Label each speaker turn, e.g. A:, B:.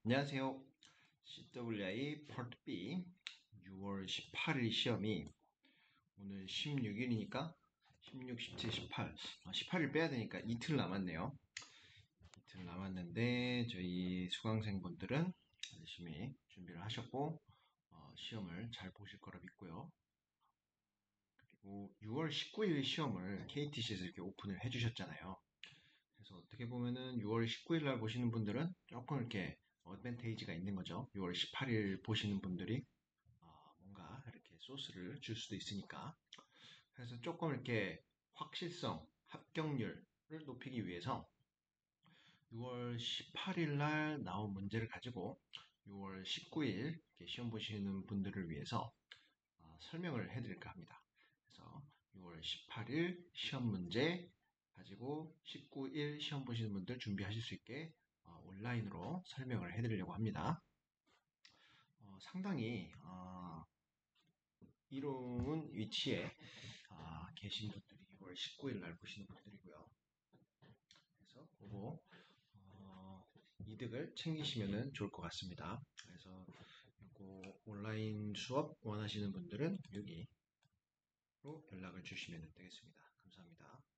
A: 안녕하세요. CWI Part B 6월 18일 시험이 오늘 16일이니까 16, 17, 18 18일 빼야 되니까 이틀 남았네요. 이틀 남았는데 저희 수강생분들은 열심히 준비를 하셨고 시험을 잘 보실 거라 믿고요. 그리고 6월 19일 시험을 KTC에서 이렇게 오픈을 해주셨잖아요. 그래서 어떻게 보면은 6월 19일 날 보시는 분들은 조금 이렇게 어드밴테이지가 있는 거죠. 6월 18일 보시는 분들이 뭔가 이렇게 소스를 줄 수도 있으니까. 그래서 조금 이렇게 확실성, 합격률을 높이기 위해서 6월 18일 날 나온 문제를 가지고 6월 19일 시험 보시는 분들을 위해서 설명을 해드릴까 합니다. 그래서 6월 18일 시험 문제 가지고 19일 시험 보시는 분들 준비하실 수 있게 온라인으로 설명을 해드리려고 합니다. 상당히 이로운 위치에 계신 분들이 6월 19일 날 보시는 분들이고요. 그래서 그거 이득을 챙기시면 좋을 것 같습니다. 그래서 이거 온라인 수업 원하시는 분들은 여기로 연락을 주시면 되겠습니다. 감사합니다.